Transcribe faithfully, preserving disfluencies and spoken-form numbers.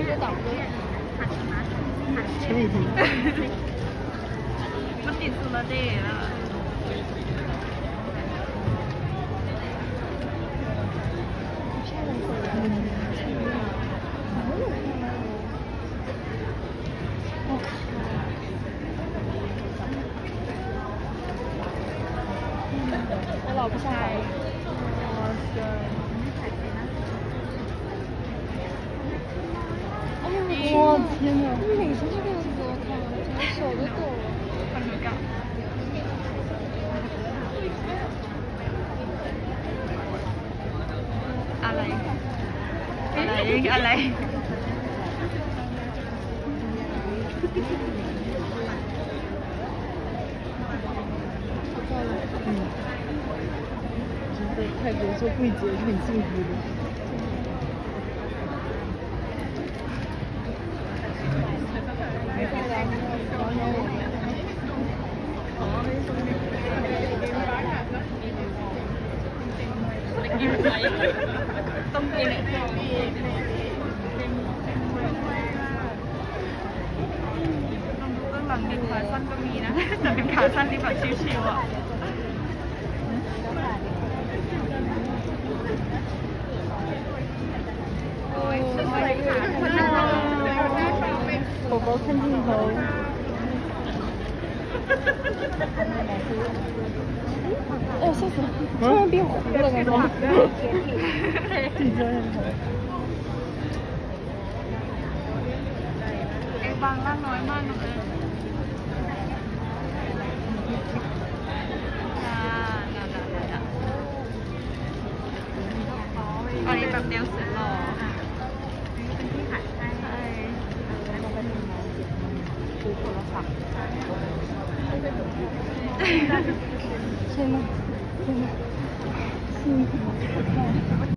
个档位。 陈伟霆。 มันติดสุรเดชอ่ะ我老不下来。哇塞！ 哇天哪！ 你每次这个样子给我看，我手都抖了。 很尴尬。อะไรอะไรอะไร嗯，在泰国做柜姐是很幸福的。 ต้องกินลองดูเบื้องหลังเด็กขาสั้นก็มีนะแต่เป็นขาสั้นที่แบบชิวๆอ่ะโอ้ยสวยขาสั้น宝宝看镜头。 哦，吓死了！突然变糊了，感觉。 自己教练头。 ไอ้บางล่างน้อยมากเลยอันนี้แบบแนวเสือหล่อเป็นที่ขายใช่ใช่ซื้อโทรศัพท์天呐，天呐，幸福。